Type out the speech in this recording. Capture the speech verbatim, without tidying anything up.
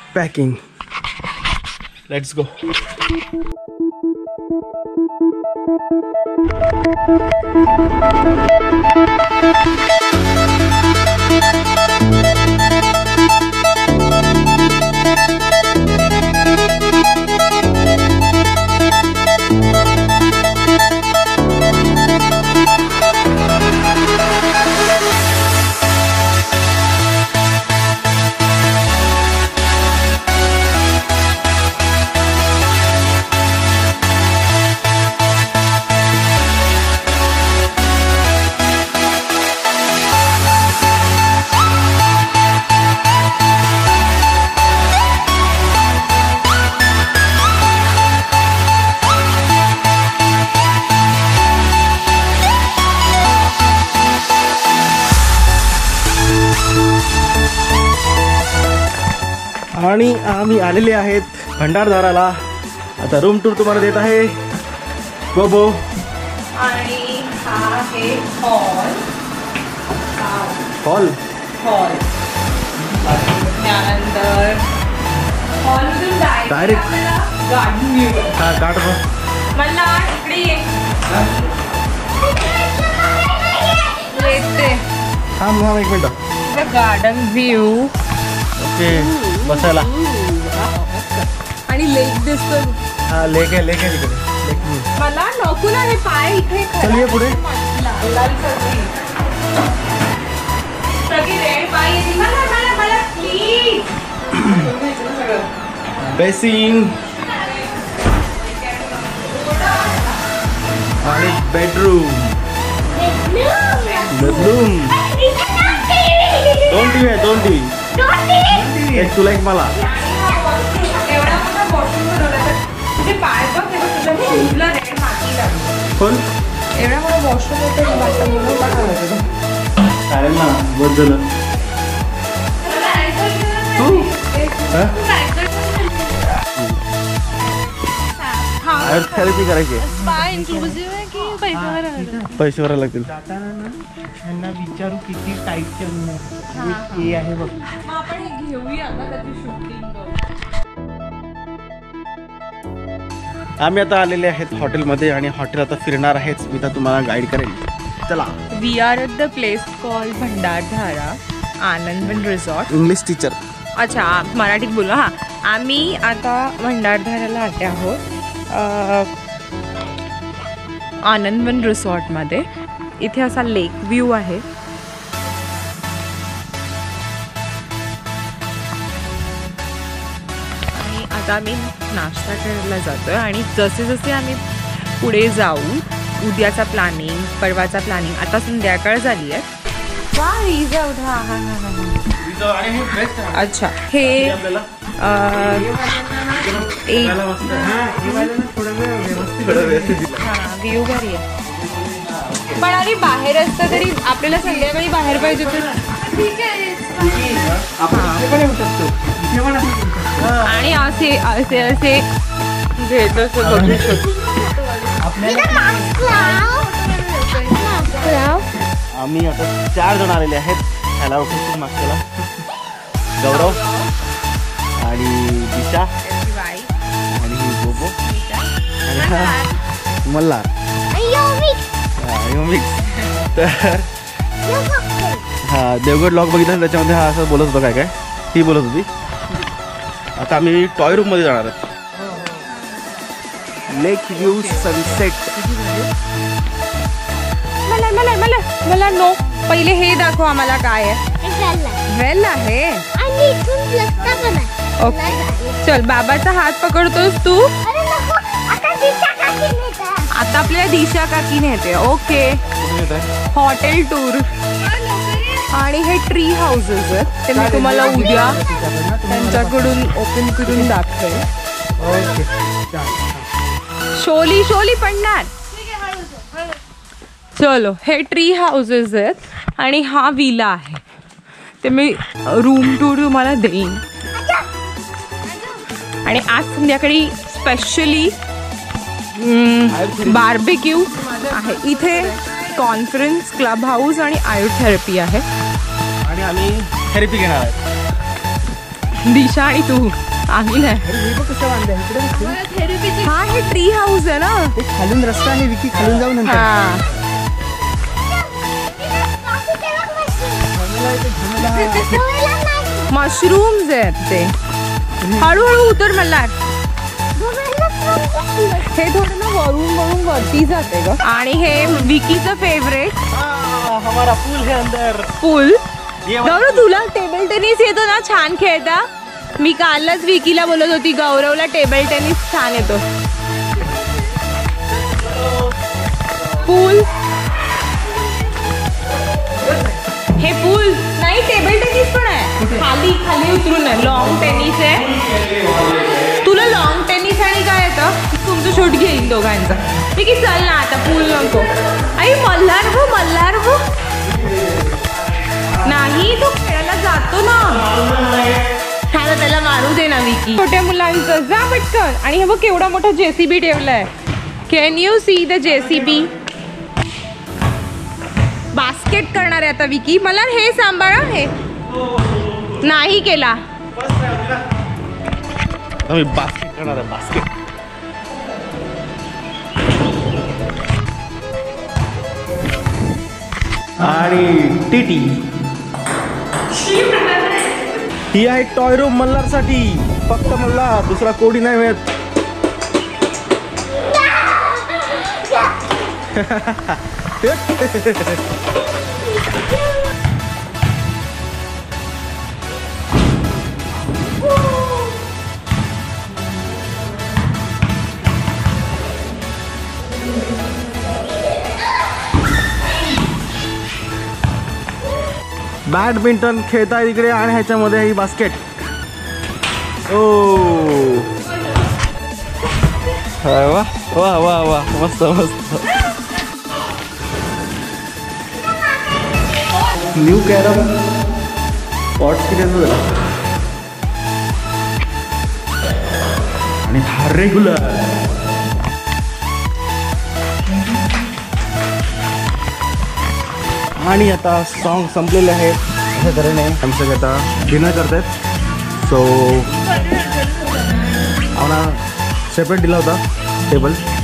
Packing. Let's go. आणि आम्ही आलेले आहेत भंडारदराला. आता रूम टूर तुम्हाला देत आहे गोबो. आणि हा आहे हॉल. हॉल हॉल त्यानंतर हॉलमधून डायरेक्ट गार्डन व्ह्यू. हा काढ मला इकडे ये. येते. थांब थांब एक मिनिट. Garden view. ओके बसायला. आणि लेक दिसतो. हा लेक आहे लेक आहे तिकडे. लेक मला नको ना हे पाय इथे. चल ये पुढे. सगळी रेड पाय येते. मला मला मला प्लीज. बेसिंग आणि बेडरूम. बेडरूम दोन टीव्ही आहे. दोन टीव्ही. एक तुला एक मला. एवढा मोठा वॉशरूम बनवला तुझे पाय बघ. तुला रेड माती लागली. कोण एवढा मोठा वॉशरूम होतं. चालेल ना बस झालं. थेरपी करायची. पैसे भरायला लागतील. त्यांना विचारू किती टाईपचे रूम आहे बघ. आपण घेऊया ना त्याची शूटिंग. आम्ही आता आलेले आहेत हॉटेलमध्ये आणि हॉटेल आता फिरणार आहेच. मी तर तुम्हाला गाईड करेन. चला. We are at the place call Bhandardhara Anandvan resort. English teacher. अच्छा मराठीत बोलू. हां आम्ही आता भंडारधाराला आले आहोत आनंदवन रिसॉर्टमध्ये. इथे असा लेक व्ह्यू आहे. आणि आता आम्ही नाश्ता करायला जातोय. आणि जसे जसे आम्ही पुढे जाऊ उद्याचा प्लॅनिंग परवाचा प्लॅनिंग. आता संध्याकाळ झाली आहे. अच्छा हे व्ह्यू भारी आहे. पण आणि बाहेर असतं तरी आपल्याला संध्याकाळी बाहेर पाहिजे तर ठीक आहे. आणि असे असे असे घेत बघू शकतो. आम्ही आता चार जण आलेले आहेत ह्याला उठून मागच्याला. गौरव आणि दिशा आणि गोबो आणि मल्हार. तर हा देवगड लॉक बघितला त्याच्यामध्ये हा असं बोलत होता काय काय ती बोलत होती. आता आम्ही टॉय रूम मध्ये जाणार आहोत. Lake view sunset. मला मला मला मला नो पहिले हे दाखव आम्हाला काय आहे. वेल आहे. ओके चल बाबाचा हात पकडतोस तू. आता आपल्याला दिशा काकी नेते. Okay hotel tour. आणि हे ट्री हाऊसेस आहेत ते मी तुम्हाला उद्या त्यांच्याकडून ओपन करून दाखवेल. शोली शोली पडणार. चलो हे ट्री हाऊसेस आहेत आणि हा विला आहे. ते मी रूम टूर तुम्हाला देईन. आणि आज संध्याकाळी स्पेशली बार्बेक्यू आहे इथे. कॉन्फरन्स क्लब हाऊस आणि आयुर्थेरपी आहे. आणि आम्ही थेरपी घेणार आहे. दिशा आणि तू, आम्ही नाही. हे बघ कसं बांधलंय इकडे. हा हे ट्री हाऊस आहे ना. हे खालून रस्ता आहे विकी, खालून जाऊ नंतर. हा मशरूम्स आहेत ते. हळूहळू उतर मला. हे थोडं ना वरून वरून वरती जाते ग. आणि हे विकीचं फेवरेट हमारा पूल है अंदर. पूल. गौरव तुला टेबल टेनिस येतो ना छान खेळता. मी कालच विकीला बोलत होती गौरवला टेबल टेनिस छान येतो. पूल. हे पूल नाही टेबल टेनिस पण आहे. खाली खाली उतरून आहे. लॉंग टेनिस आहे. तुला लॉंग टेनिस आणि काय येतं. तुमचं शूट घेईन दोघांचा. विकी चल ना आता पूल नको. आई मल्हार भो मल्हार भो नाही तो खेळायला जातो ना. हा त्याला मारू दे ना विकी. छोट्या मुलांचं जा पटकन. आणि हे बघ केवढा मोठा जेसीबी ठेवलाय. Can you see the JCB. Basket करणार आहे आता विकी. मला हे सांभाळा. हे नाही केला. आम्ही बास्केट करणार आहे. बास्केट. आणि टीटी ही आहे टॉय रूम मल्हारसाठी. फक्त मल्हार, दुसरा कोडी नाही मिळत. बॅडमिंटन खेळताय तिकडे आणि ह्याच्यामध्ये ही बास्केट. ओ वा वा वा वा मस्त मस्त. न्यू कॅरम पॉट्स किती झाला आणि हा रेग्युलर. आणि आता सॉन्ग संपलेले आहेत. अशा तऱ्हेने आमचं सगळे आता डिनर करत आहेत. सो आम्हाला सेपरेट दिला होता टेबल.